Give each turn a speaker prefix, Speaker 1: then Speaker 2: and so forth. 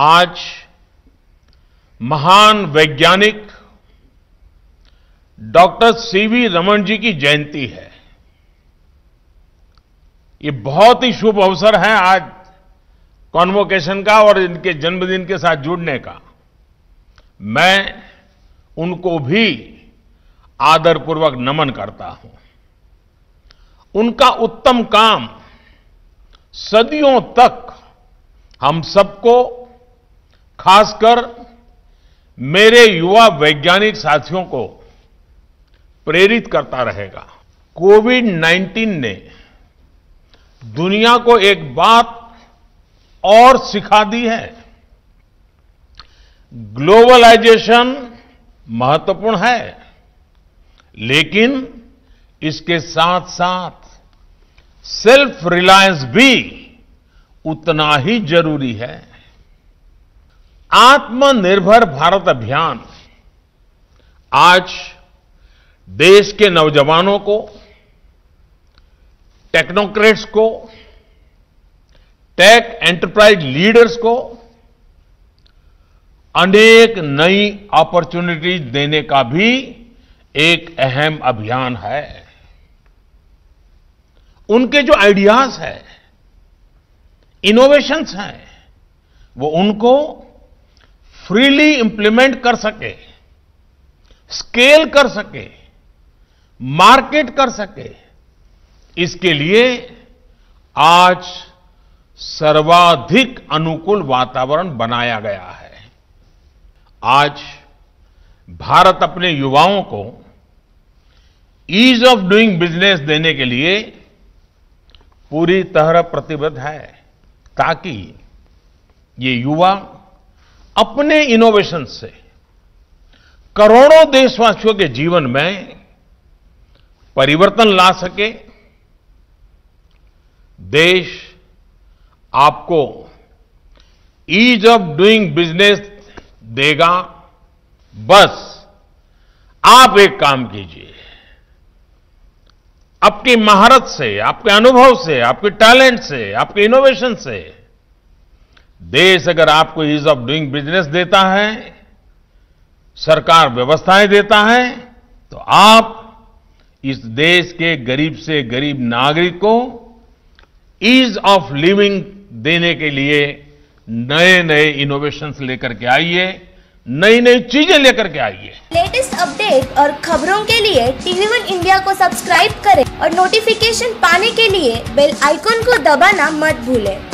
Speaker 1: आज महान वैज्ञानिक डॉक्टर सीवी रमन जी की जयंती है। ये बहुत ही शुभ अवसर है आज कॉन्वोकेशन का और इनके जन्मदिन के साथ जुड़ने का। मैं उनको भी आदरपूर्वक नमन करता हूं। उनका उत्तम काम सदियों तक हम सबको, खासकर मेरे युवा वैज्ञानिक साथियों को प्रेरित करता रहेगा। कोविड-19 ने दुनिया को एक बात और सिखा दी है। ग्लोबलाइजेशन महत्वपूर्ण है, लेकिन इसके साथ साथ सेल्फ रिलायंस भी उतना ही जरूरी है। आत्मनिर्भर भारत अभियान आज देश के नौजवानों को, टेक्नोक्रेट्स को, टेक एंटरप्राइज लीडर्स को अनेक नई अपॉर्चुनिटीज देने का भी एक अहम अभियान है। उनके जो आइडियाज हैं, इनोवेशंस हैं, वो उनको फ्रीली इंप्लीमेंट कर सके, स्केल कर सके, मार्केट कर सके, इसके लिए आज सर्वाधिक अनुकूल वातावरण बनाया गया है। आज भारत अपने युवाओं को ईज ऑफ डूइंग बिजनेस देने के लिए पूरी तरह प्रतिबद्ध है, ताकि ये युवा अपने इनोवेशन से करोड़ों देशवासियों के जीवन में परिवर्तन ला सके। देश आपको ईज ऑफ डूइंग बिजनेस देगा। बस आप एक काम कीजिए, आपकी महारत से, आपके अनुभव से, आपके टैलेंट से, आपके इनोवेशन से देश अगर आपको ईज ऑफ डूइंग बिजनेस देता है, सरकार व्यवस्थाएं देता है, तो आप इस देश के गरीब से गरीब नागरिक को ईज ऑफ लिविंग देने के लिए नए नए इनोवेशंस लेकर के आइए, नई नई चीजें लेकर के आइए।
Speaker 2: लेटेस्ट अपडेट और खबरों के लिए TV1 इंडिया को सब्सक्राइब करें और नोटिफिकेशन पाने के लिए बेल आइकॉन को दबाना मत भूलें।